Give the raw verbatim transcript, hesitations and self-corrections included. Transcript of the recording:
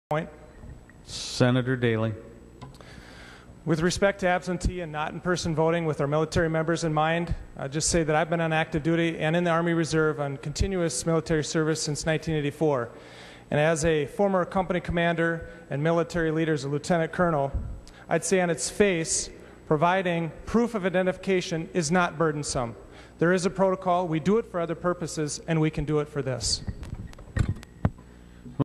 Point. Senator Daley. With respect to absentee and not in-person voting with our military members in mind, I'll just say that I've been on active duty and in the Army Reserve on continuous military service since nineteen eighty-four. And as a former company commander and military leader as a lieutenant colonel, I'd say on its face, providing proof of identification is not burdensome. There is a protocol, we do it for other purposes, and we can do it for this.